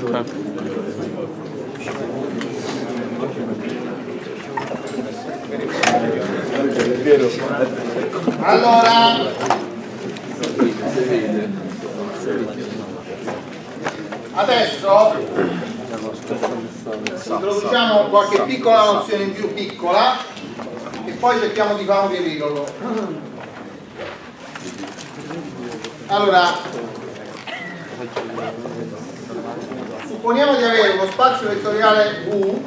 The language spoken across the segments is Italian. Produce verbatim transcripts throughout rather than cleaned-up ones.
Allora, adesso introduciamo qualche piccola nozione in più piccola e poi cerchiamo di fare un riepilogo. Allora, supponiamo di avere uno spazio vettoriale V,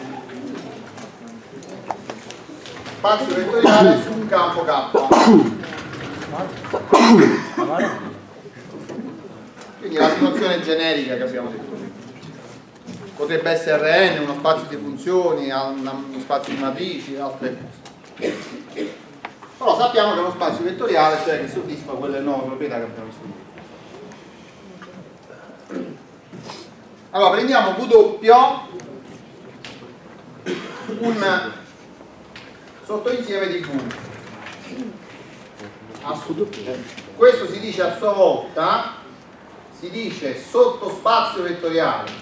spazio vettoriale su un campo K. Quindi la situazione generica che abbiamo detto. Potrebbe essere R N, uno spazio di funzioni, uno spazio di matrici, altre cose. Però sappiamo che è uno spazio vettoriale, cioè che soddisfa quelle nuove proprietà che abbiamo studiato. Allora prendiamo W, un sottoinsieme di V. Questo si dice a sua volta, si dice sottospazio vettoriale.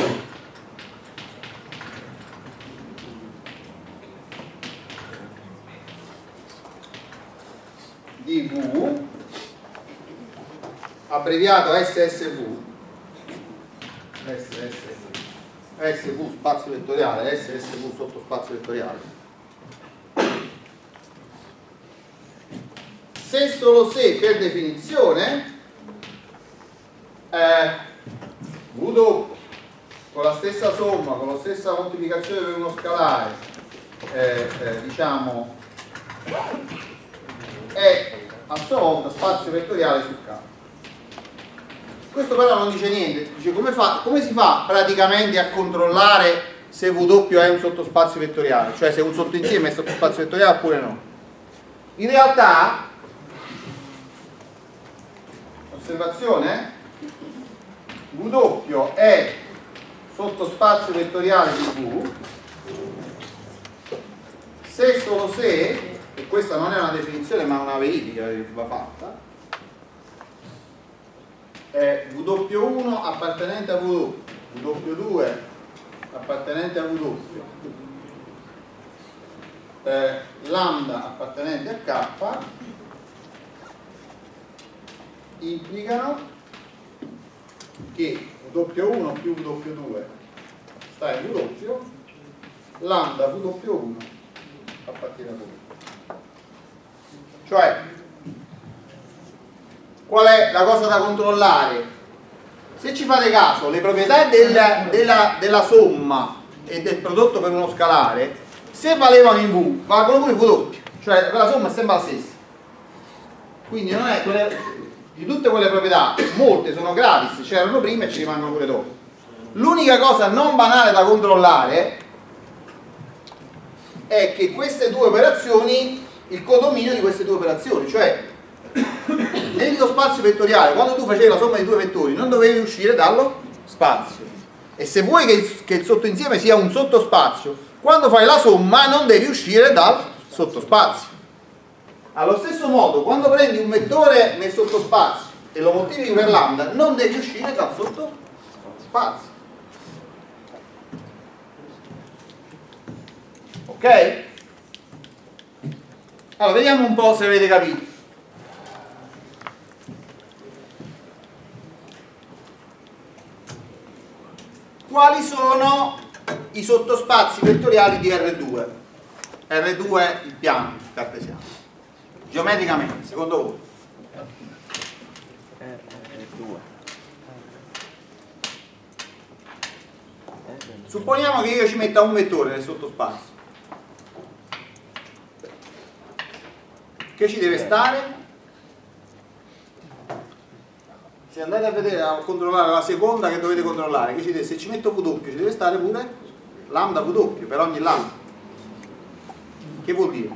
Di V, abbreviato S S V, S S V, S V spazio vettoriale, S S V sottospazio vettoriale. Se solo se per definizione eh, V con la stessa somma, con la stessa moltiplicazione per uno scalare, eh, eh, diciamo, è a sua volta spazio vettoriale su K. Questo però non dice niente, dice come, fa, come si fa praticamente a controllare se W è un sottospazio vettoriale, cioè se un sottoinsieme è sottospazio vettoriale oppure no. In realtà, osservazione, W è sottospazio vettoriale di V se solo se, e questa non è una definizione ma una verifica che va fatta, è W uno appartenente a W, W due appartenente a W, eh, lambda appartenente a K, implicano che W uno più W due sta in W, lambda W uno appartiene a W. Cioè, qual è la cosa da controllare? Se ci fate caso, le proprietà della, della, della somma e del prodotto per uno scalare, se valevano in V, valgono pure W, cioè la somma è sempre la stessa. Quindi non è quelle, di tutte quelle proprietà, molte sono gratis, c'erano prima e ci rimangono pure dopo. L'unica cosa non banale da controllare è che queste due operazioni, il codominio di queste due operazioni, cioè nello spazio vettoriale, quando tu facevi la somma di due vettori, non dovevi uscire dallo spazio. E se vuoi che il, che il sottoinsieme sia un sottospazio, quando fai la somma non devi uscire dal sottospazio. Allo stesso modo, quando prendi un vettore nel sottospazio e lo moltiplichi per lambda, non devi uscire dal sottospazio. Ok? Allora, vediamo un po' se avete capito. Quali sono i sottospazi vettoriali di R due? R due è il piano cartesiano. Geometricamente, secondo voi? R due. Supponiamo che io ci metta un vettore nel sottospazio. Che ci deve stare? Se andate a vedere, a controllare la seconda che dovete controllare, che ci deve, se ci metto W ci deve stare pure lambda W per ogni lambda. Che vuol dire?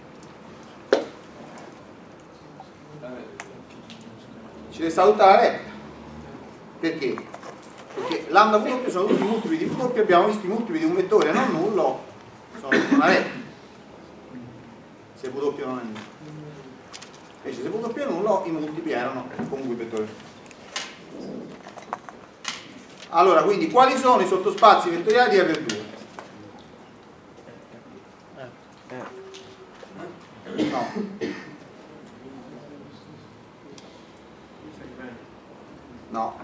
Ci deve stare tutta la retta. Perché? Perché lambda W sono tutti i multipli di W, abbiamo visto i multipli di un vettore non nullo, sono una retta. Se W non è nullo. Invece se W è nullo, i multipli erano comunque i vettori. Allora, quindi quali sono i sottospazi vettoriali di R due? No. No.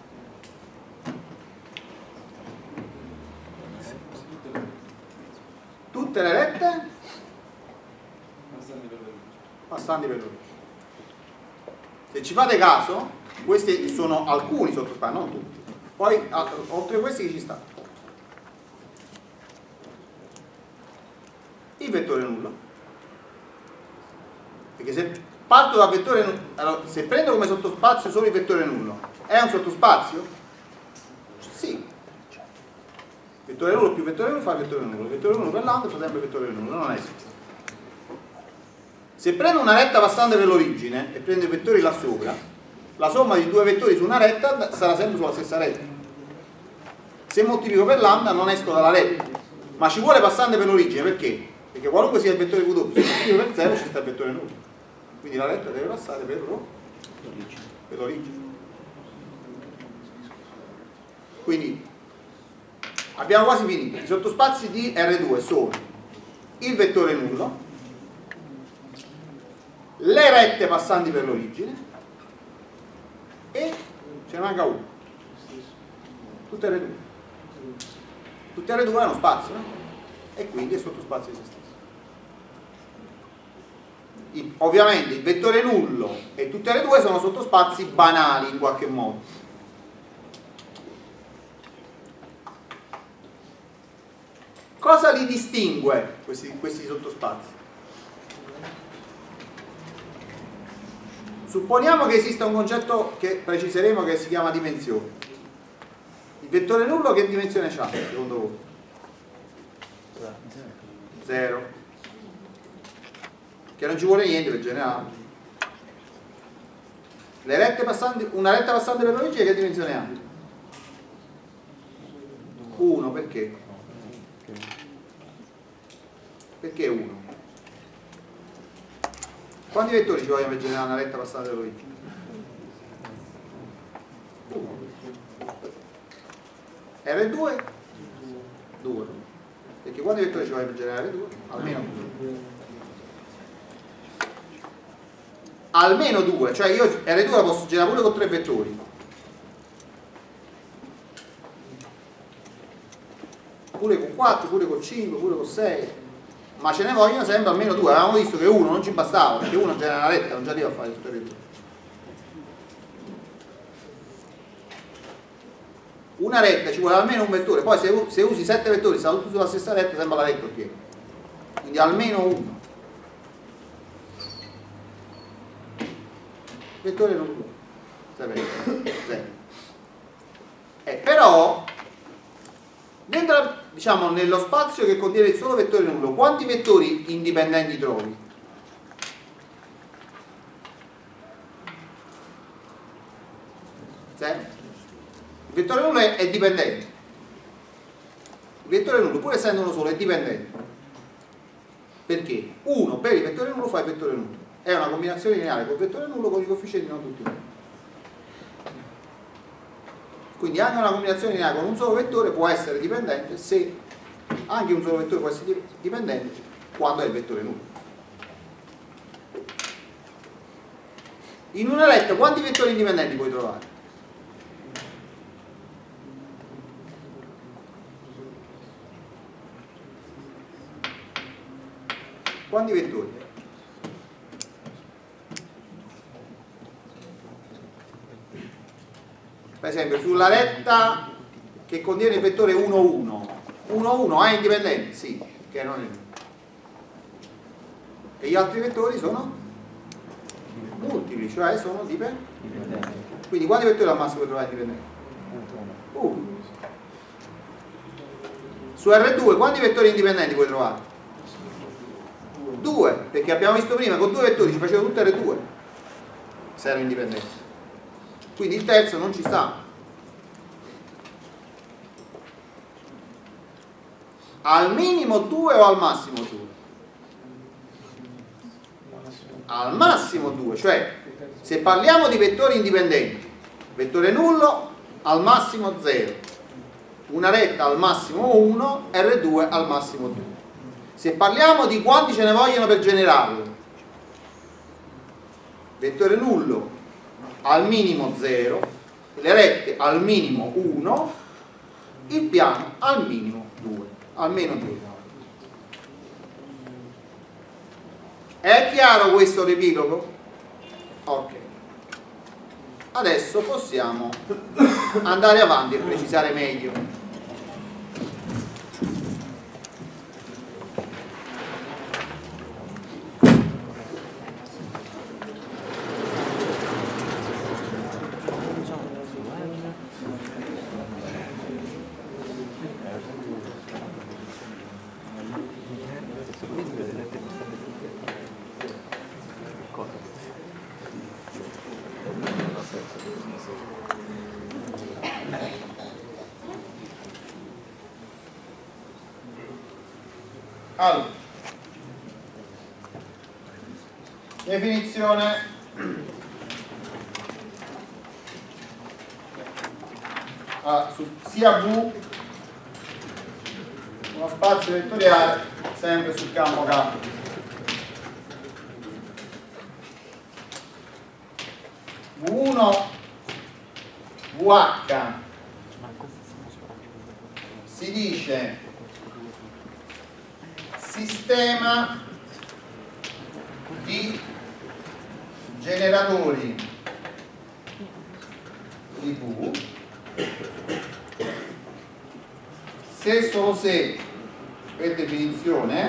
Tutte le rette passanti per l'origine. Se ci fate caso, questi sono alcuni sottospazi, non tutti. Poi, oltre a questi, che ci sta? Il vettore nullo. Perché se parto dal vettore nullo, allora, se prendo come sottospazio solo il vettore nullo, è un sottospazio? Sì. Vettore nullo più vettore nullo fa il vettore nullo. Il vettore nullo per lambda fa sempre il vettore nullo, non esiste. Se prendo una retta passante per l'origine e prendo i vettori là sopra, la somma di due vettori su una retta sarà sempre sulla stessa retta. Se moltiplico per lambda non esco dalla retta, ma ci vuole passante per l'origine, perché? Perché qualunque sia il vettore V, se moltiplico per zero ci sta il vettore nullo. Quindi la retta deve passare per l'origine. Quindi abbiamo quasi finito. I sottospazi di R due sono il vettore nullo, le rette passanti per l'origine e ce ne manca uno. Tutte R due. Tutte R due è uno spazio, no? E quindi è sottospazio di se stesso. I, ovviamente il vettore nullo e tutte R due sono sottospazi banali in qualche modo. Cosa li distingue questi, questi sottospazi? Supponiamo che esista un concetto che preciseremo che si chiama dimensione. Il vettore nullo che dimensione ha secondo voi? Zero. Che non ci vuole niente per generale. Le rette passanti, una retta passante per l'origine che dimensione ha? uno, perché? Perché uno? Quanti vettori ci vogliono per generare una retta passante per l'origine? uno. R due? due. Perché quanti vettori ci vogliono per generare due? Almeno due. Almeno due, cioè io R due la posso generare pure con tre vettori. Pure con quattro, pure con cinque, pure con sei. Ma ce ne vogliono sempre almeno due. Avevamo visto che uno non ci bastava, perché uno genera una retta, non già arriva a fare tutte le due. Una retta ci vuole almeno un vettore, poi se, se usi sette vettori, stanno tutti sulla stessa retta, sembra la retta piena. Quindi almeno uno. Vettore non zero. Eh, però dentro, diciamo, nello spazio che contiene il solo vettore nullo, quanti vettori indipendenti trovi? zero. Il vettore nullo è, è dipendente. Il vettore nullo, pur essendo uno solo, è dipendente. Perché? uno per il vettore nullo fa il vettore nullo. È una combinazione lineare col vettore nullo con i coefficienti non tutti nulli. Quindi anche una combinazione lineare con un solo vettore può essere dipendente se anche un solo vettore può essere dipendente quando è il vettore nullo. In una retta quanti vettori indipendenti puoi trovare? Quanti vettori? Per esempio sulla retta che contiene il vettore uno uno, uno uno ha indipendenti? Sì, che non è. E gli altri vettori sono multipli, cioè sono dipendenti. Quindi quanti vettori al massimo puoi trovare indipendenti? uno. Su R due quanti vettori indipendenti puoi trovare? due, perché abbiamo visto prima con due vettori ci facevano tutte R due se erano indipendenti. Quindi il terzo non ci sta. Al minimo due o al massimo due? Al massimo due, cioè se parliamo di vettori indipendenti, vettore nullo al massimo zero, una retta al massimo uno, R due al massimo due. Se parliamo di quanti ce ne vogliono per generarlo, vettore nullo al minimo zero, le rette al minimo uno, il piano al minimo due, almeno due. È chiaro questo riepilogo? Ok. Adesso possiamo andare avanti e precisare meglio. Allora, definizione ah, su sia V uno spazio vettoriale sempre sul campo K. V uno V H si dice sistema di generatori di V se e solo se, per definizione,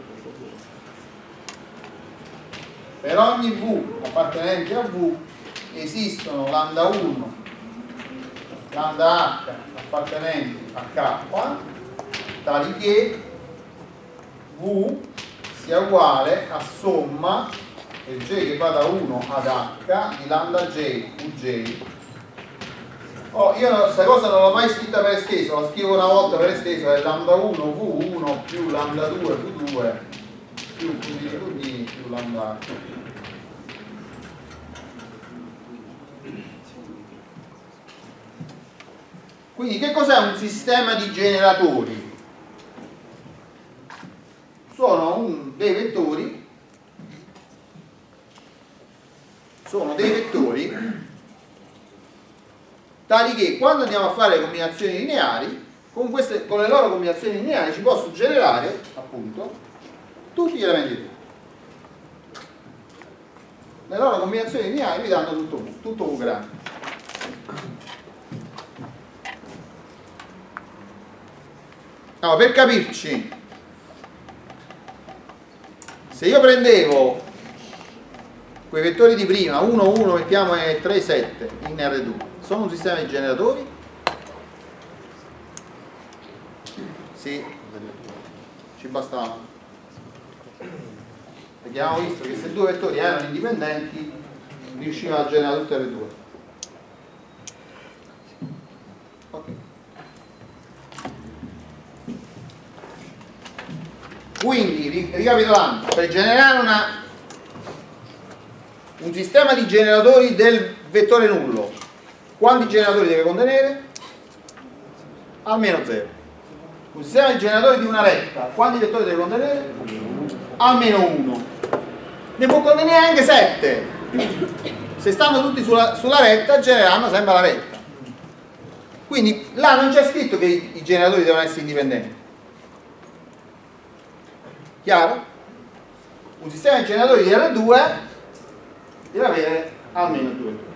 per ogni V appartenente a V esistono lambda uno, lambda H appartenenti a K, tali che V sia uguale a somma del J che va da uno ad H di lambda J Vj. Oh, io questa cosa non l'ho mai scritta per esteso, la scrivo una volta per esteso, è lambda uno V uno più lambda due V due più Q di Q D più lambda H. Quindi che cos'è un sistema di generatori? Sono un, dei vettori sono dei vettori tali che quando andiamo a fare le combinazioni lineari, con, queste, con le loro combinazioni lineari ci posso generare appunto tutti gli elementi di V. Le loro combinazioni lineari vi danno tutto V, tutto V grande. Allora, per capirci, se io prendevo quei vettori di prima, uno, uno, mettiamo e tre, sette in R due, sono un sistema di generatori? Sì, ci bastava. Perché abbiamo visto che se due vettori erano indipendenti riusciva a generare tutte R due. Ok. Quindi, ricapitolando, per generare una, un sistema di generatori del vettore nullo, quanti generatori deve contenere? Almeno zero. Un sistema di generatori di una retta, quanti vettori deve contenere? Almeno uno. Ne può contenere anche sette. Se stanno tutti sulla, sulla retta, genereranno sempre la retta. Quindi là non c'è scritto che i, i generatori devono essere indipendenti. Chiaro? Un sistema di generatori di R due deve avere almeno due vettori.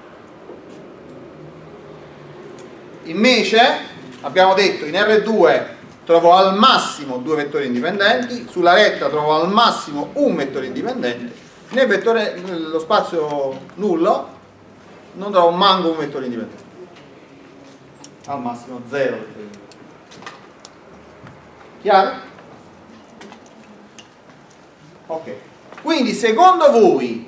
Invece abbiamo detto in R due trovo al massimo due vettori indipendenti, sulla retta trovo al massimo un vettore indipendente, nel vettore, nello spazio nullo non trovo manco un vettore indipendente, al massimo zero vettori indipendenti. Chiaro? Ok, quindi secondo voi,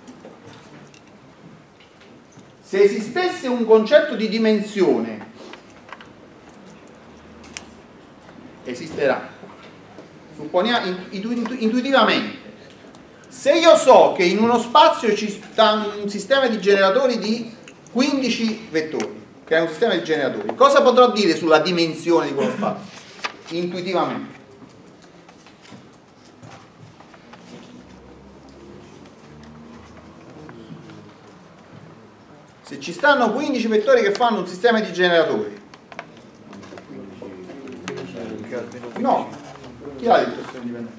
se esistesse un concetto di dimensione, esisterà, supponiamo intuitivamente, se io so che in uno spazio ci sta un sistema di generatori di quindici vettori, che è un sistema di generatori. Cosa potrò dire sulla dimensione di quello spazio? Intuitivamente. Se ci stanno quindici vettori che fanno un sistema di generatori, no, chi ha detto che sono indipendenti?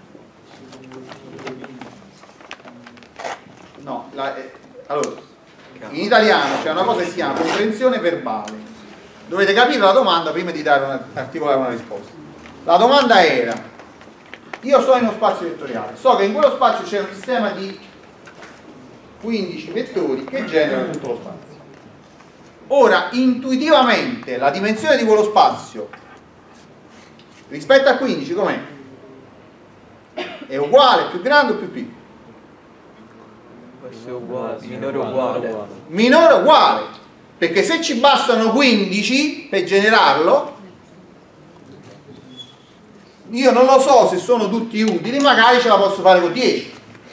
No, la, eh, allora, in italiano c'è una cosa che si chiama comprensione verbale. Dovete capire la domanda prima di dare una, articolare una risposta. La domanda era: io sono in uno spazio vettoriale, so che in quello spazio c'è un sistema di quindici vettori che generano tutto lo spazio. Ora, intuitivamente, la dimensione di quello spazio rispetto a quindici com'è? È uguale, più grande o più piccolo? Questo è uguale, minore uguale. Minore uguale, perché se ci bastano quindici per generarlo, io non lo so se sono tutti utili, magari ce la posso fare con dieci.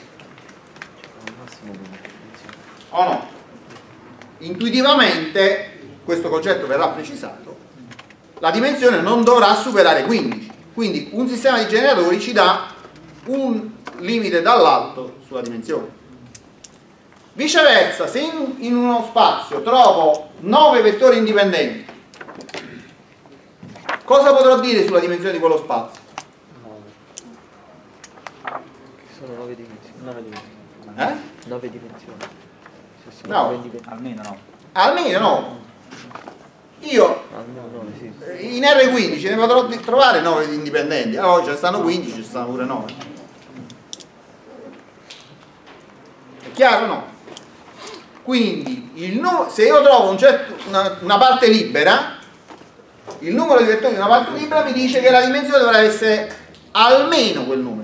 O no? Intuitivamente questo concetto verrà precisato, la dimensione non dovrà superare quindici, quindi un sistema di generatori ci dà un limite dall'alto sulla dimensione. Viceversa, se in, in uno spazio trovo nove vettori indipendenti, cosa potrò dire sulla dimensione di quello spazio? Sono nove dimensioni. nove dimensioni. Eh? nove dimensioni. No, almeno no. Almeno no. Io Almeno nove, sì. in R quindici ne potrò trovare nove indipendenti. Allora ce ne stanno quindici, ci stanno pure nove. È chiaro o no? Quindi il nu- se io trovo un certo, una, una parte libera, il numero di vettori di una parte libera mi dice che la dimensione dovrà essere almeno quel numero.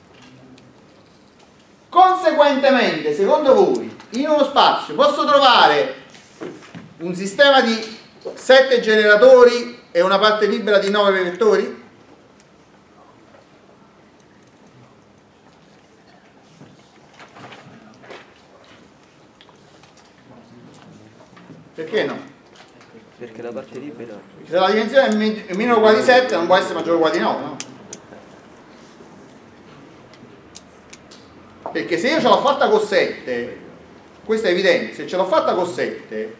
Conseguentemente, secondo voi, in uno spazio posso trovare un sistema di sette generatori e una parte libera di nove vettori? Perché no? Perché la parte libera. Perché se la dimensione è mi- è minore o uguale di sette non può essere maggiore o uguale di nove, no? Perché se io ce l'ho fatta con sette, questo è evidente, se ce l'ho fatta con sette,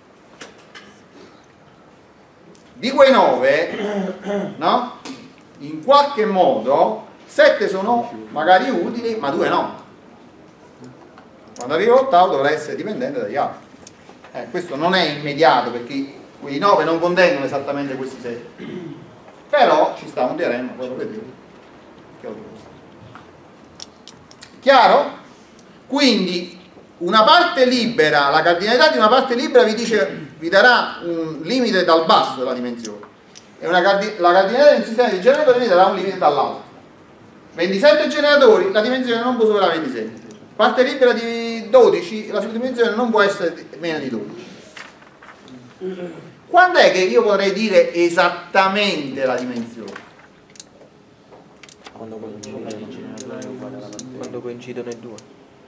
di quei nove, no? In qualche modo sette sono magari utili, ma due no. Quando arrivo all'ottavo dovrà essere dipendente dagli altri. Eh, questo non è immediato perché quei nove non contengono esattamente questi sette. Però ci sta un teorema, poi lo vedete. Che ho detto. Chiaro? Quindi una parte libera, la cardinalità di una parte libera vi dice, vi darà un limite dal basso della dimensione e una cardi la cardinalità di un sistema di generatori vi darà un limite dall'alto. ventisette generatori, la dimensione non può superare ventisette. Parte libera di dodici, la sua dimensione non può essere meno di dodici. Quando è che io potrei dire esattamente la dimensione? Quando coincidono, quando coincidono i due.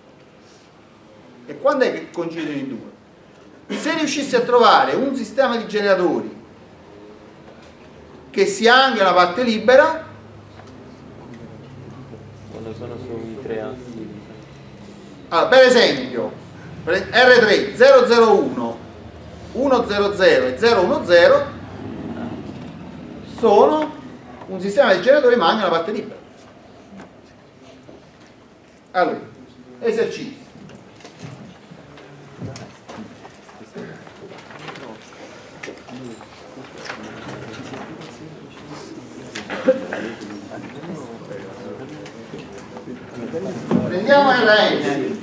E quando è che coincidono i due? Se riuscissi a trovare un sistema di generatori che sia anche una parte libera, Quando sono sui tre atti. allora, per esempio R tre zero zero uno uno zero zero e zero uno zero sono un sistema di generatori ma anche una parte libera. Allora, esercizio. Prendiamo R N.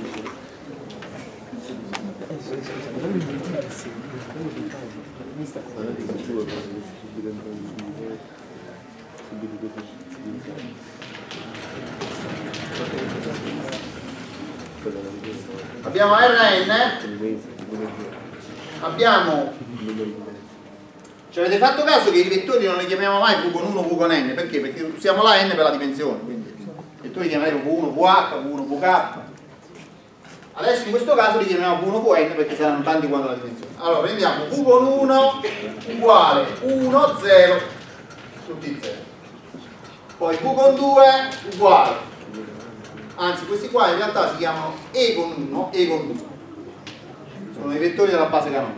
Abbiamo R N, abbiamo, ci avete fatto caso che i vettori non li chiamiamo mai V con uno, V con N, perché? Perché usiamo la N per la dimensione, quindi i vettori chiameremo V uno, V H, V uno, V K. Adesso in questo caso li chiamiamo V uno più N perché saranno tanti quanto la dimensione. Allora prendiamo V con uno uguale uno, zero, tutti zero. Poi V con due uguale, anzi questi qua in realtà si chiamano E con uno, E con due. Sono i vettori della base canonica.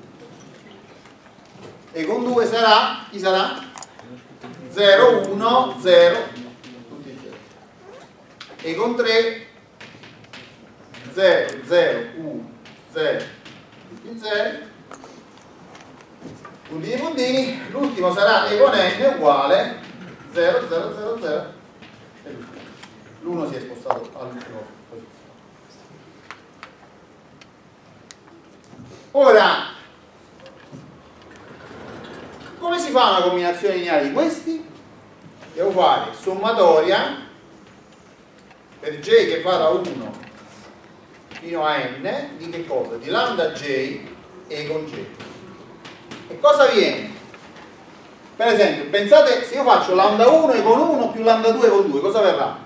E con due sarà, chi sarà? zero, uno, zero, tutti zero. E con tre zero, zero, uno, zero, tutti zero, puntini puntini. L'ultimo sarà E con N uguale zero, zero, zero, zero. L'uno si è spostato all'ultima posizione. Ora, come si fa una combinazione lineare di questi? Devo fare sommatoria per J che va da uno fino a N di che cosa? Di lambda J E con J. E cosa viene? Per esempio, pensate, se io faccio lambda uno E con uno più lambda due con due, cosa verrà?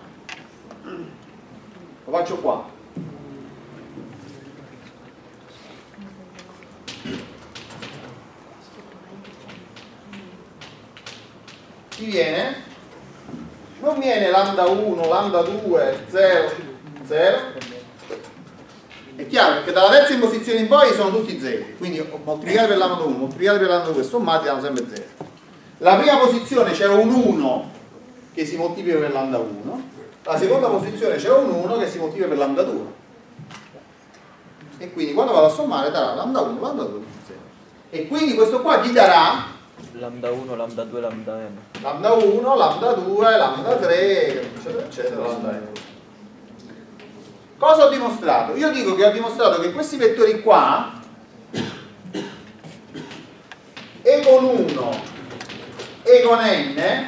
Lo faccio qua. Chi viene? Non viene lambda uno, lambda due, zero, zero. È chiaro perché dalla terza imposizione in poi sono tutti zero. Quindi moltiplicare per lambda uno, moltiplicare per lambda due, sommati danno sempre zero. La prima posizione c'è un uno che si moltiplica per lambda uno, la seconda posizione c'è un uno che si moltiplica per lambda due. E quindi quando vado a sommare darà lambda uno, lambda due, zero. E quindi questo qua ti darà lambda uno, lambda due, lambda n. Lambda uno, lambda due, lambda tre, eccetera, eccetera, lambda n. Cosa ho dimostrato? Io dico che ho dimostrato che questi vettori qua E con uno E con N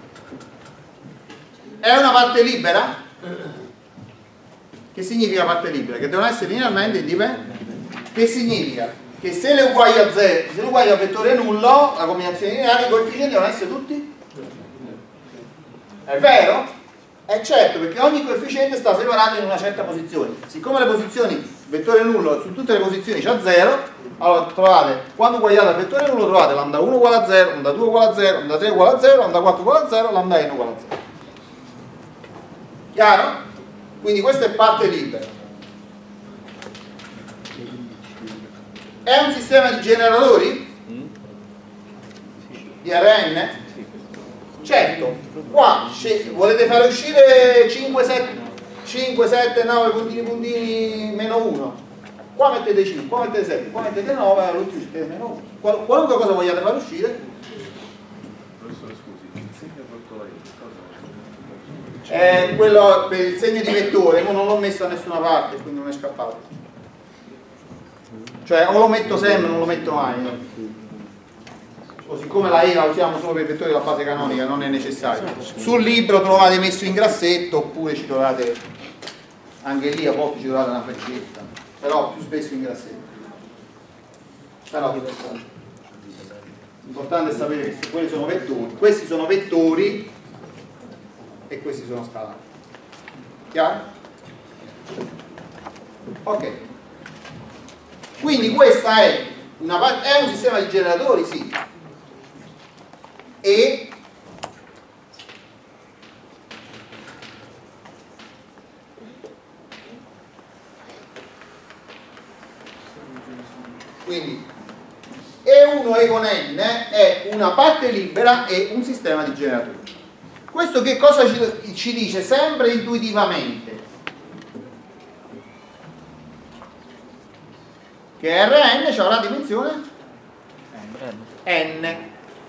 è una parte libera? Che significa parte libera? Che devono essere linearmente indipendenti. Che significa? Che se le uguali a zero, se le uguali a vettore nullo, la combinazione lineare, i coefficienti devono essere tutti? È vero? È certo, perché ogni coefficiente sta separato in una certa posizione. Siccome le posizioni, vettore nullo, su tutte le posizioni c'ha zero, allora trovate, quando uguagliate al vettore nullo trovate lambda uno uguale a zero, lambda due uguale a zero, lambda tre uguale a zero, lambda quattro uguale a zero, lambda n uguale a zero. Chiaro? Quindi questa è parte libera. È un sistema di generatori? Di R N? Certo, qua volete fare uscire cinque, sette, nove puntini puntini meno uno. Qua mettete cinque, qua mettete sette, qua mettete nove, all'ultimo mettete meno uno. Qual qualunque cosa vogliate fare uscire. Professore, scusi, il segno portolare È quello per il segno di vettore, ma non l'ho messo da nessuna parte, quindi non è scappato. Cioè o lo metto sempre o non lo metto mai. O siccome la E la usiamo solo per i vettori della base canonica non è necessario. Sul libro trovate messo in grassetto oppure ci trovate anche lì a volte ci trovate una freccetta, però più spesso in grassetto. Però l'importante è sapere che quelli sono vettori, questi sono vettori e questi sono scalari. Chiaro? Ok. Quindi questa è una è un sistema di generatori, sì. E quindi E uno E con N è una parte libera e un sistema di generatori. Questo che cosa ci, ci dice sempre intuitivamente? Che R N avrà dimensione N.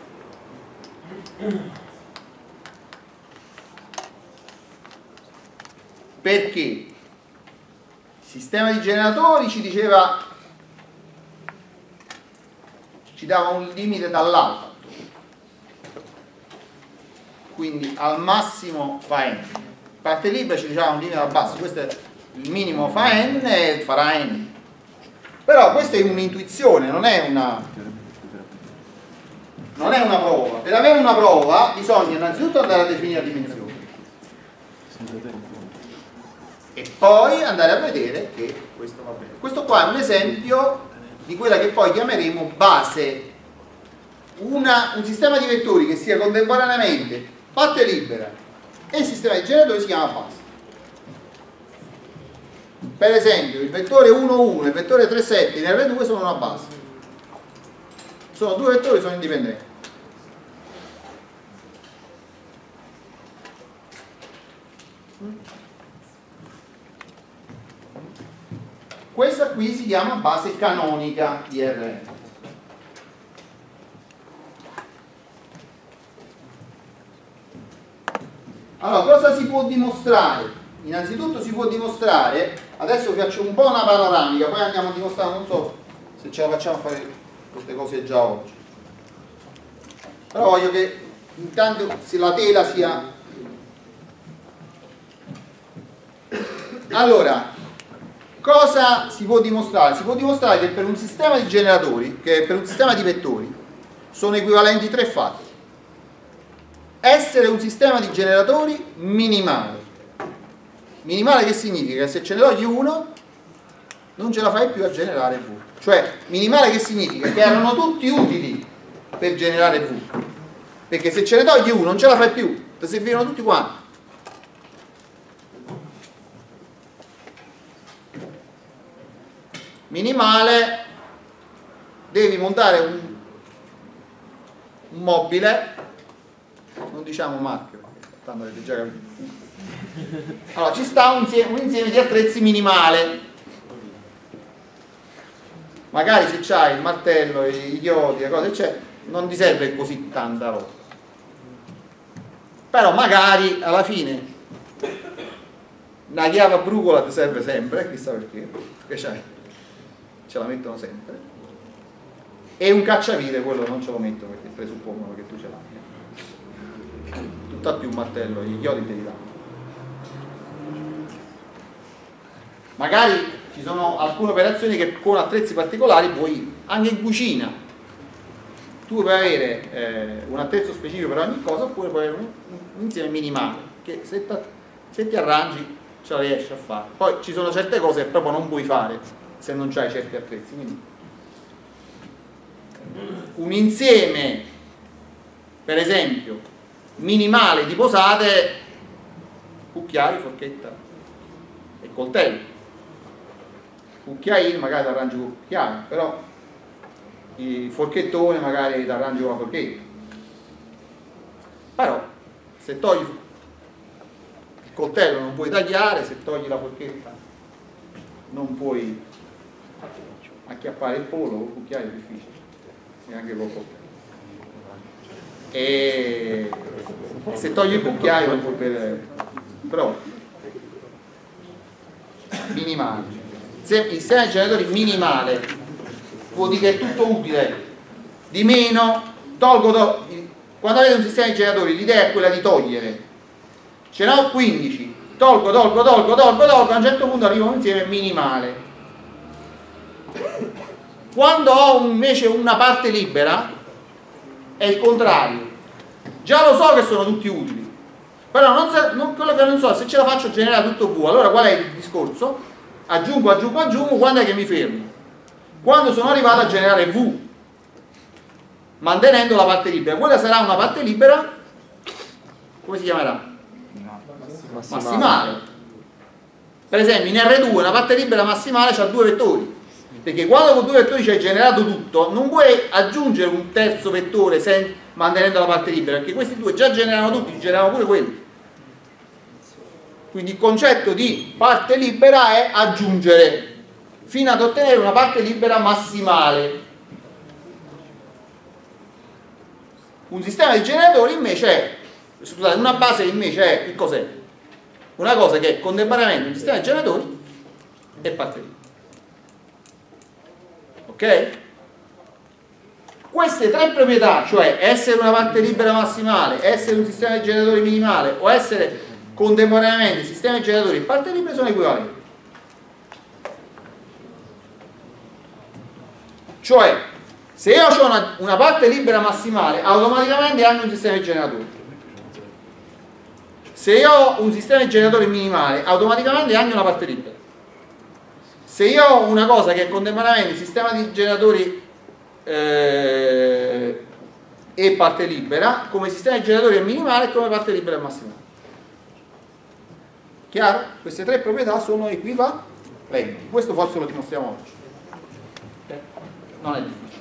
Perché il sistema di generatori ci diceva, ci dava un limite dall'alto, quindi al massimo fa n. Parte libera ci diceva un limite dal basso, questo è il minimo fa n e farà n. Però questa è un'intuizione, non è una non è una prova. Per avere una prova bisogna innanzitutto andare a definire la dimensione. e poi andare a vedere che questo va bene. Questo qua è un esempio di quella che poi chiameremo base, una, un sistema di vettori che sia contemporaneamente parte libera e il sistema di generatori si chiama base. Per esempio il vettore uno uno e il vettore tre sette in R due sono una base, sono due vettori, sono indipendenti. Questa qui si chiama base canonica di R N. Allora, cosa si può dimostrare? Innanzitutto si può dimostrare, adesso vi faccio un po' una panoramica, poi andiamo a dimostrare, non so se ce la facciamo a fare queste cose già oggi. Però voglio che intanto se la tela sia... Allora, cosa si può dimostrare? Si può dimostrare che per un sistema di generatori, che per un sistema di vettori, sono equivalenti tre fatti. Essere un sistema di generatori minimale. Minimale che significa? Che se ce ne togli uno, non ce la fai più a generare V. Cioè, minimale che significa? Che erano tutti utili per generare V. Perché se ce ne togli uno, non ce la fai più, ti servivano tutti quanti. Minimale, devi montare un, un mobile, non diciamo marchio, tanto avete già capito. Allora, ci sta un insieme, un insieme di attrezzi minimale. Magari se c'hai il martello, i chiodi, le cose c'è, non ti serve così tanta roba. Però magari alla fine una chiave a brucola ti serve sempre, chissà perché, perché c'hai. Ce la mettono sempre, e un cacciavite quello non ce lo metto perché presuppongono che tu ce l'abbia, tutt'al più un martello, gli chiodi te li danno. Magari ci sono alcune operazioni che con attrezzi particolari puoi, anche in cucina tu puoi avere eh, un attrezzo specifico per ogni cosa, oppure puoi avere un, un insieme minimale che se, se ti arrangi ce la riesci a fare. Poi ci sono certe cose che proprio non puoi fare se non c'hai certi attrezzi. Quindi un insieme, per esempio, minimale di posate, cucchiai, forchetta e coltello. Cucchiaino magari ti arrangi con il cucchiaio, però il forchettone magari ti arrangi con la forchetta. Però se togli il coltello non puoi tagliare, se togli la forchetta non puoi acchiappare il pollo, con il cucchiaio è difficile, neanche con il coltello. E se togli il cucchiaio non puoi bere, però minimale. Se il sistema di generatori minimale vuol dire che è tutto utile, di meno, tolgo, to quando avete un sistema di generatori l'idea è quella di togliere, ce ne ho quindici, tolgo, tolgo, tolgo, tolgo, tolgo, a un certo punto arriva un insieme minimale. Quando ho invece una parte libera è il contrario, già lo so che sono tutti utili, però non so, non, quello che non so se ce la faccio generare tutto V. Allora qual è il discorso? Aggiungo, aggiungo, aggiungo, quando è che mi fermo? Quando sono arrivato a generare V, mantenendo la parte libera. Quella sarà una parte libera, come si chiamerà? Massimale. Massimale. Per esempio in R due una parte libera massimale ha due vettori, perché quando con due vettori ci hai generato tutto non puoi aggiungere un terzo vettore sen mantenendo la parte libera, perché questi due già generano tutti, generano pure quelli. Quindi il concetto di parte libera è aggiungere fino ad ottenere una parte libera massimale. Un sistema di generatori invece è, scusate, una base invece è, che cos'è? Una cosa che è contemporaneamente un sistema di generatori e parte libera. Ok? Queste tre proprietà, cioè essere una parte libera massimale, essere un sistema di generatori minimale o essere contemporaneamente sistema di generatori e parte libera, sono equivalenti. Cioè, se io ho una, una parte libera massimale, automaticamente hanno un sistema di generatori. se io ho un sistema di generatori minimale, automaticamente è anche una parte libera. Se io ho una cosa che è contemporaneamente sistema di generatori eh, e parte libera, come sistema di generatori è minimale e come parte libera è massimale. Chiaro? Queste tre proprietà sono equivalenti. Questo forse lo dimostriamo oggi. Non è difficile.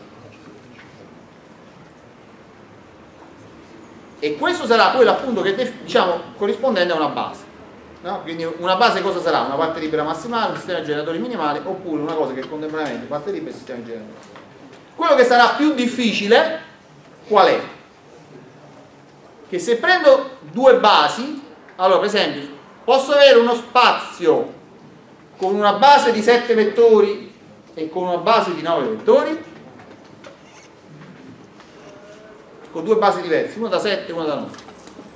E questo sarà quello appunto che diciamo corrispondente a una base. No? Quindi una base cosa sarà? Una parte libera massimale, un sistema di generatori minimale, oppure una cosa che è contemporaneamente parte libera e sistema di generatori. Quello che sarà più difficile qual è? Che se prendo due basi, allora per esempio posso avere uno spazio con una base di sette vettori e con una base di nove vettori, con due basi diverse, uno da sette e uno da nove.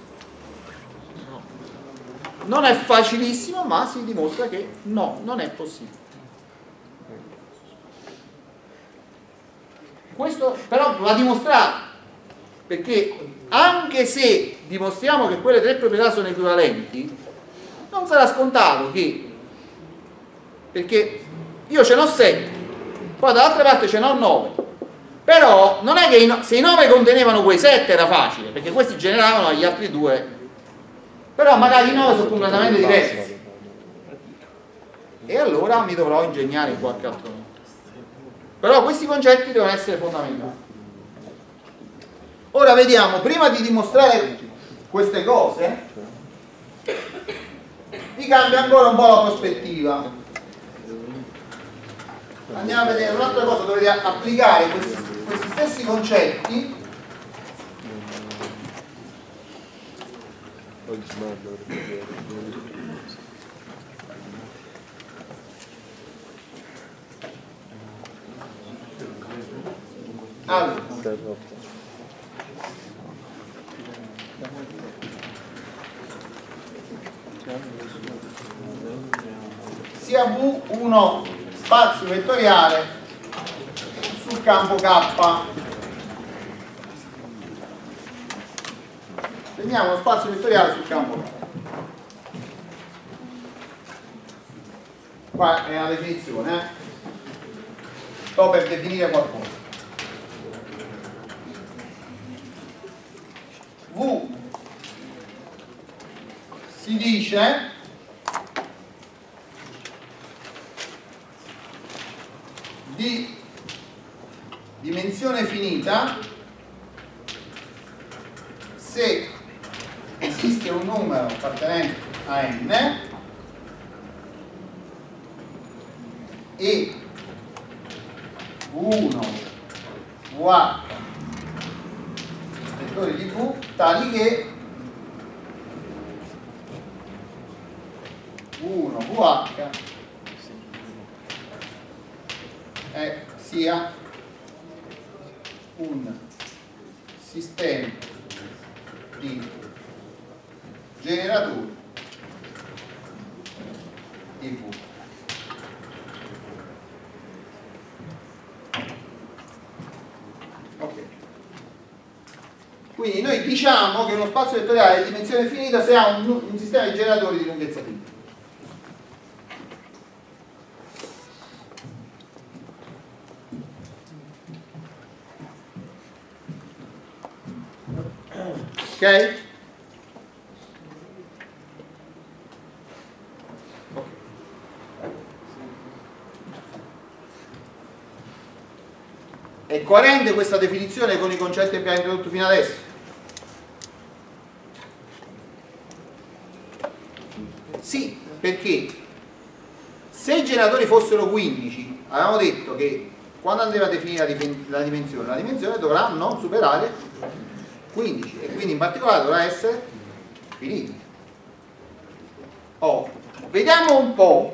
Non è facilissimo, ma si dimostra che no, non è possibile. Questo però va dimostrato, perché anche se dimostriamo che quelle tre proprietà sono equivalenti, non sarà scontato che, perché io ce n'ho sette, poi dall'altra parte ce n'ho nove, però non è che i, se i nove contenevano quei sette era facile, perché questi generavano gli altri due. Però magari i nove sono completamente diversi e allora mi dovrò ingegnare in qualche altro modo. Però questi concetti devono essere fondamentali. Ora vediamo, prima di dimostrare queste cose vi cambia ancora un po' la prospettiva. Andiamo a vedere un'altra cosa, dovete applicare questi, questi stessi concetti allora, sia V uno spazio vettoriale sul campo K. Prendiamo uno spazio vettoriale sul campo K. Qua è una definizione, eh? Sto per definire qualcosa. V si dice di dimensione finita se esiste un numero appartenente a n e V uno, V H vettori di V tali che V uno, V H è, sia un sistema di generatori di V. Ok. Quindi noi diciamo che uno spazio vettoriale di dimensione finita se ha un, un sistema di generatori di lunghezza finita. Ok? È coerente questa definizione con i concetti che abbiamo introdotto fino adesso? Sì, perché se i generatori fossero quindici, avevamo detto che quando andremo a definire la dimensione, la dimensione dovrà non superare quindici e quindi in particolare dovrà essere finita. Oh, vediamo un po'.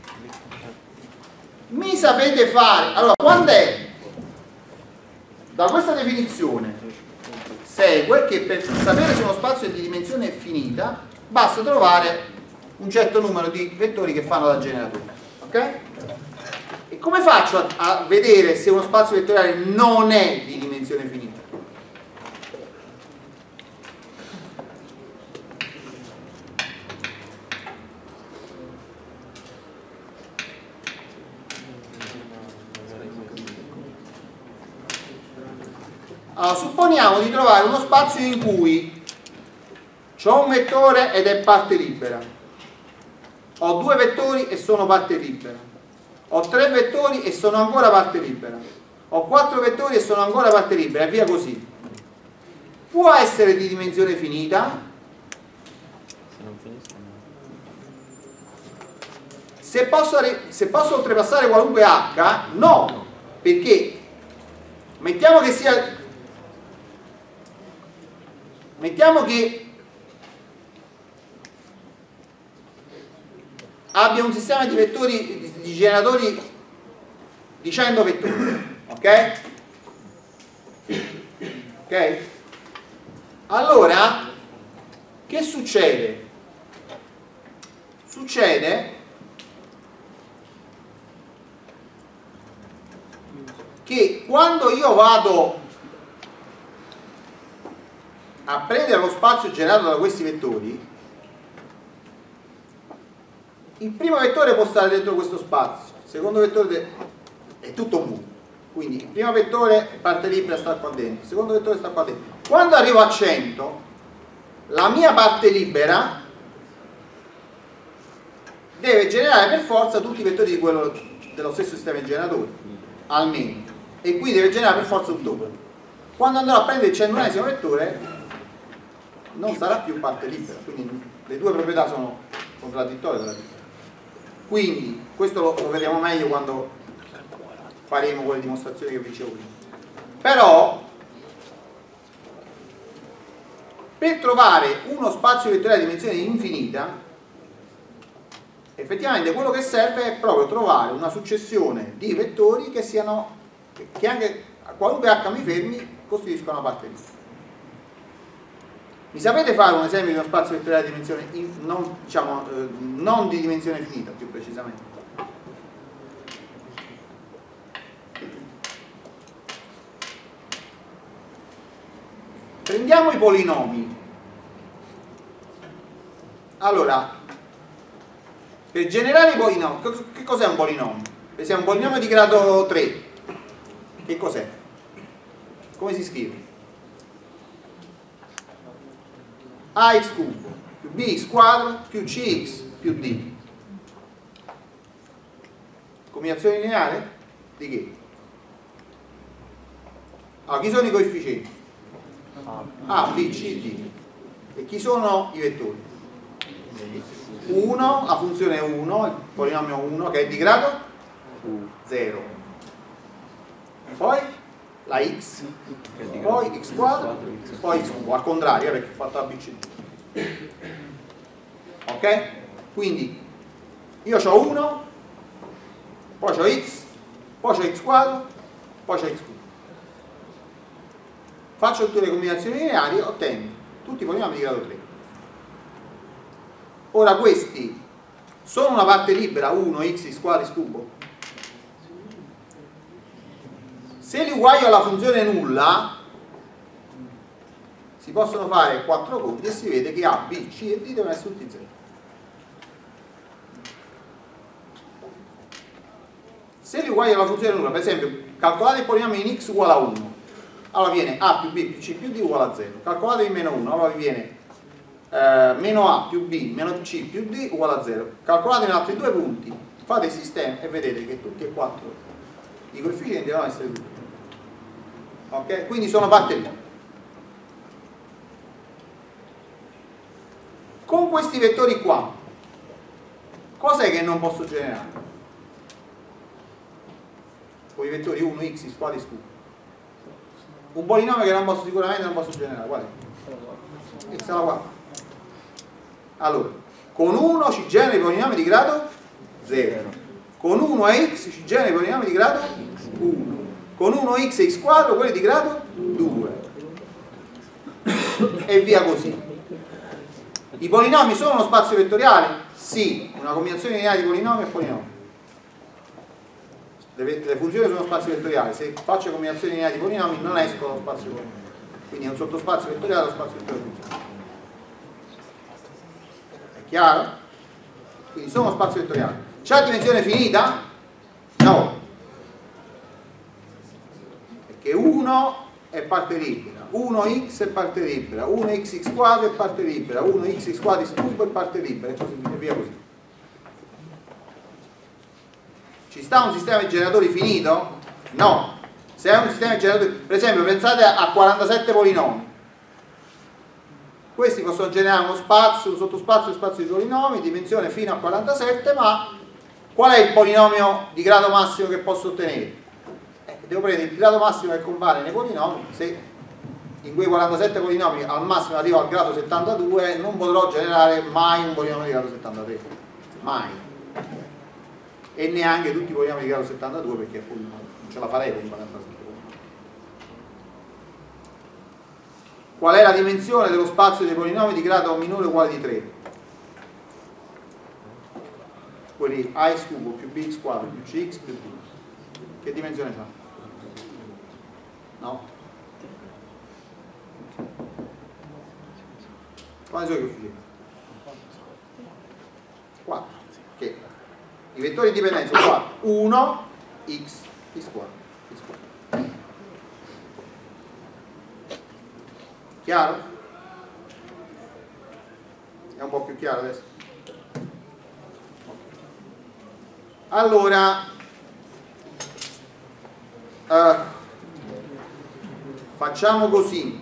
Mi sapete fare? Allora, quando è? Da questa definizione segue che per sapere se uno spazio è di dimensione finita basta trovare un certo numero di vettori che fanno da generatore. Ok? E come faccio a, a vedere se uno spazio vettoriale non è di dimensione finita? Allora, supponiamo di trovare uno spazio in cui ho un vettore ed è parte libera, ho due vettori e sono parte libera, ho tre vettori e sono ancora parte libera, ho quattro vettori e sono ancora parte libera, e via così. Può essere di dimensione finita? Se non finiscono. Se posso, se posso oltrepassare qualunque h? No, perché mettiamo che sia mettiamo che abbia un sistema di vettori, di, di generatori di cento vettori, ok? Ok? Allora, che succede? Succede che quando io vado a prendere lo spazio generato da questi vettori, il primo vettore può stare dentro questo spazio, il secondo vettore è tutto V, quindi il primo vettore è parte libera, sta qua dentro, il secondo vettore sta qua dentro. Quando arrivo a cento, la mia parte libera deve generare per forza tutti i vettori di quello, dello stesso sistema di generatori, almeno, e quindi deve generare per forza un doppio. Quando andrò a prendere il centunesimo vettore non sarà più parte libera, quindi le due proprietà sono contraddittorie tra di loro. Quindi questo lo, lo vedremo meglio quando faremo quelle dimostrazioni che vi dicevo prima. Però per trovare uno spazio vettoriale di dimensione infinita, effettivamente quello che serve è proprio trovare una successione di vettori che siano, che anche a qualunque h mi fermi costituiscono una parte libera. Mi sapete fare un esempio di uno spazio vettoriale di dimensione in, non, diciamo, eh, non di dimensione finita, più precisamente? Prendiamo i polinomi. Allora, per generare i polinomi, che cos'è un polinomio? Se è un polinomio di grado tre, che cos'è? Come si scrive? ax cubo più bx quadro più cx più d. Combinazione lineare? Di che? Allora, chi sono i coefficienti? A, B, C, D. E chi sono i vettori? uno, la funzione uno, il polinomio uno che è di grado zero. Poi la x, poi x quadro, poi x cubo, al contrario, perché ho fatto A, B, C, D. Ok? Quindi io ho uno, poi ho x, poi ho x quadro, poi ho x cubo. Faccio tutte le combinazioni lineari e ottengo tutti i polinomi di grado tre. Ora questi sono una parte libera, uno, x, x quadro, x cubo. Se li uguaglio alla funzione nulla, si possono fare quattro conti e si vede che A, B, C e D devono essere tutti zero. Se li uguaglio alla funzione nulla, per esempio, calcolate il polinomio in x uguale a uno, allora viene A più B più C più D uguale a zero. Calcolate in meno uno, allora vi viene eh, meno A più B meno C più D uguale a zero. Calcolate in altri due punti, fate il sistema e vedete che tutti e quattro i coefficienti devono essere due. Ok? Quindi sono parte libera. Con questi vettori qua, cos'è che non posso generare? Con i vettori uno, x, x quadro, x cubo. Un polinomio che non posso, sicuramente non posso generare, qual è? X alla quattro. Allora, con uno ci genera i polinomi di grado zero. Con uno e x ci genera i polinomi di grado uno. Con uno x e x quadro quelli di grado due. E via così. I polinomi sono uno spazio vettoriale? Sì, una combinazione lineare di polinomi e polinomi. Le, le funzioni sono spazio vettoriale, se faccio combinazioni lineari di polinomi non escono dallo spazio polinomi. Quindi è un sottospazio vettoriale o spazio vettoriale funzionale. È chiaro? Quindi sono spazio vettoriale. C'ha dimensione finita? No. Perché uno è parte libera, uno x è parte libera, uno xx quadro è parte libera, uno xx quadro cubo è parte libera, e così via così. Ci sta un sistema di generatori finito? No. Se è un sistema di generatori, per esempio pensate a quarantasette polinomi, questi possono generare uno spazio, un sottospazio e spazio di polinomi, dimensione fino a quarantasette, ma qual è il polinomio di grado massimo che posso ottenere? Eh, devo prendere il grado massimo che compare nei polinomi. Se in quei quarantasette polinomi al massimo arrivo al grado settantadue, non potrò generare mai un polinomio di grado settantatré, mai, e neanche tutti i polinomi di grado settantadue, perché appunto non ce la farei con quarantasette. Qual è la dimensione dello spazio dei polinomi di grado minore o uguale di tre? Quelli ax cubo più bx quadro più cx più b. Che dimensione fa? No? Quali sono i coefficienti? quattro. Che i vettori dipendenti sono quattro. uno, x, x quadro, x quadro. Chiaro? È un po' più chiaro adesso? Allora, eh, facciamo così,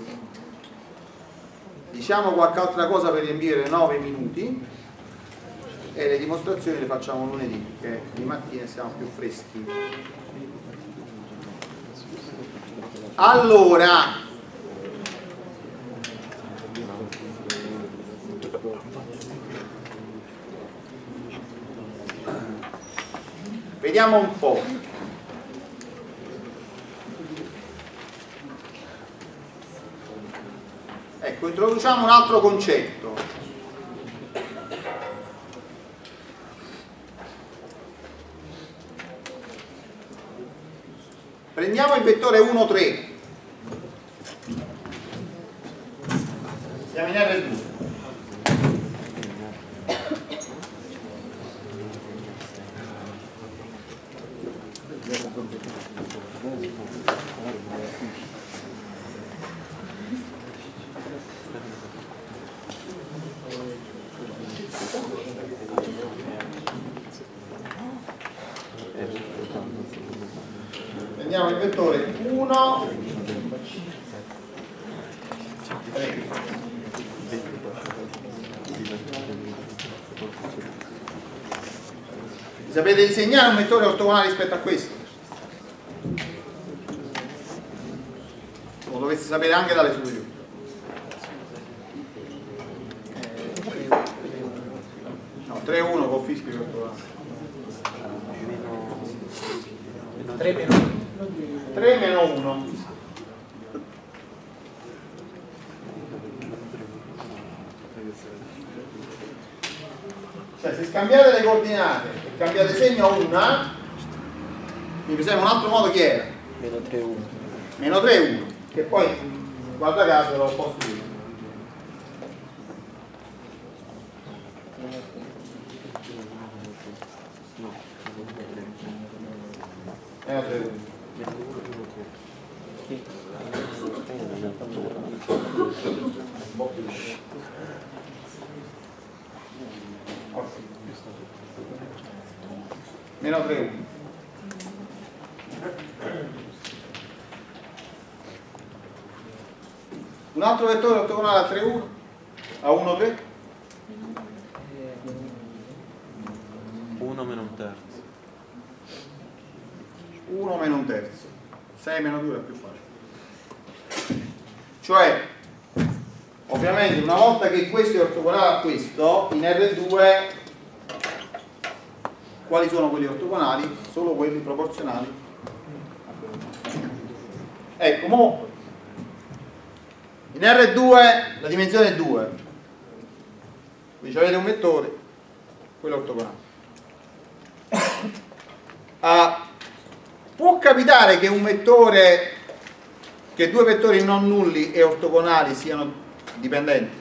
diciamo qualche altra cosa per riempire nove minuti e le dimostrazioni le facciamo lunedì, perché di mattina siamo più freschi. Allora, vediamo un po'. Ecco, introduciamo un altro concetto. Prendiamo il vettore uno, tre. Siamo in erre due. Prendiamo il vettore uno, tre. Sapete disegnare un vettore ortogonale rispetto a questo? Lo dovreste sapere anche dalle superiori. No, tre uno con fischi ortogonale. tre meno uno. tre meno uno. Cioè, se scambiate le coordinate e cambiate segno a una, mi sembra un altro modo chi era? Meno tre uno. Meno tre uno, che poi, guarda caso, lo posso dire. Meno tre uno. Meno tre uno. Un altro vettore ortogonale a tre uno, a uno tre. uno meno un terzo. uno meno un terzo. sei meno due è più facile. Cioè, ovviamente una volta che questo è ortogonale a questo, in erre due quali sono quelli ortogonali? Solo quelli proporzionali. Ecco, mo in erre due la dimensione è due. Quindi avete un vettore, quello ortogonale. Ah, può capitare che un vettore, che due vettori non nulli e ortogonali siano dipendenti?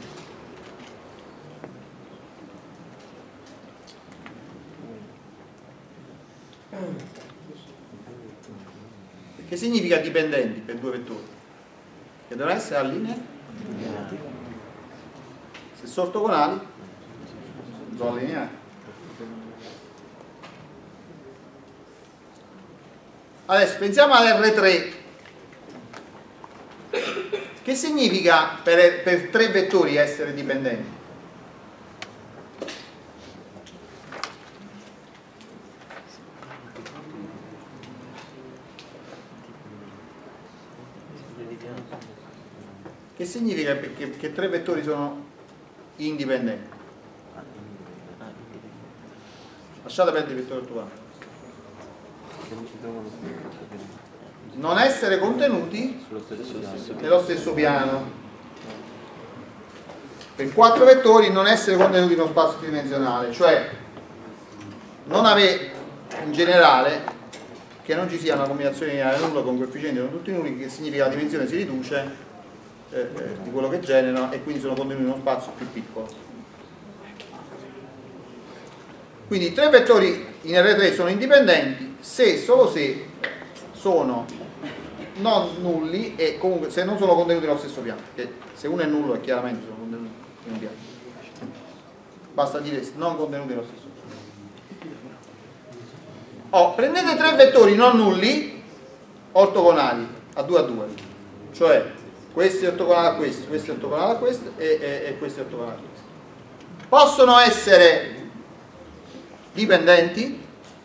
Che significa dipendenti per due vettori? che devono essere allineati. Se sono ortogonali sono allineati. Adesso pensiamo all'erre tre. Che significa per, per tre vettori essere dipendenti? Che significa che, che tre vettori sono indipendenti? Lasciate perdere i vettori ortogonali. Non essere contenuti nello stesso piano. Per quattro vettori non essere contenuti in uno spazio tridimensionale, cioè non avere in generale che non ci sia una combinazione lineare nulla con coefficienti non tutti nulli, che significa che la dimensione si riduce eh, eh, di quello che generano e quindi sono contenuti in uno spazio più piccolo. Quindi tre vettori in erre tre sono indipendenti se solo se sono non nulli e comunque se non sono contenuti nello stesso piano, che se uno è nullo è chiaramente sono contenuti in un piano, basta dire non contenuti nello stesso piano. Oh, prendete tre vettori non nulli ortogonali a due a due, cioè questo è ortogonale a questo, questo è ortogonale a questo e, e, e questo è ortogonale a questo. Possono essere dipendenti?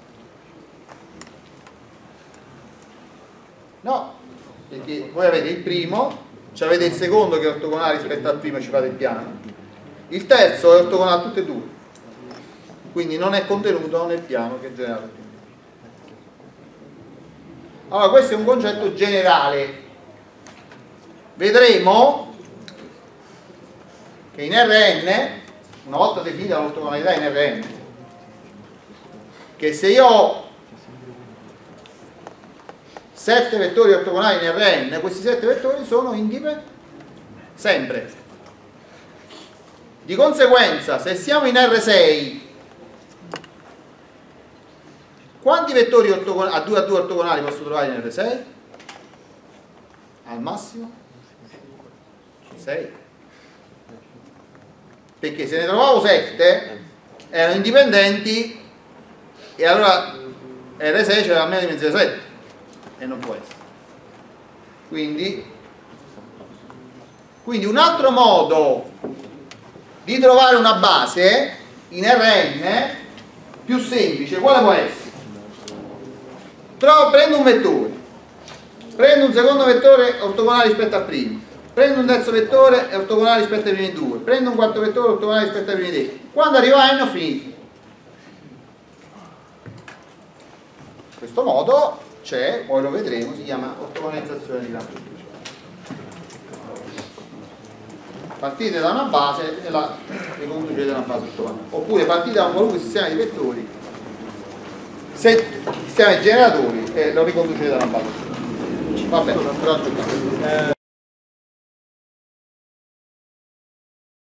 No, perché voi avete il primo, cioè avete il secondo che è ortogonale rispetto al primo e ci fate il piano, il terzo è ortogonale a tutte e due, quindi non è contenuto nel piano che è generato. Allora questo è un concetto generale. Vedremo che in erre enne, una volta definita l'ortogonalità in erre enne, che se io ho sette vettori ortogonali in erre enne, questi sette vettori sono indipendenti sempre. Di conseguenza, se siamo in erre sei, quanti vettori a due a due ortogonali posso trovare in erre sei? Al massimo sei. Perché se ne trovavo sette erano indipendenti e allora erre sei c'era almeno dimensione sette e non può essere. Quindi, quindi un altro modo di trovare una base in erre enne più semplice, quale può essere? Trovo, prendo un vettore, prendo un secondo vettore ortogonale rispetto al primo, prendo un terzo vettore ortogonale rispetto ai primi due, prendo un quarto vettore ortogonale rispetto ai primi tre. Quando arrivo a n ho finito. In questo modo c'è, poi lo vedremo, si chiama ortogonalizzazione di campo. Partite da una base e la riconducete da una base ortogonale, oppure partite da un qualunque sistema di vettori, se sistema di generatori, e lo riconducete da una base ortogonale. Va bene, però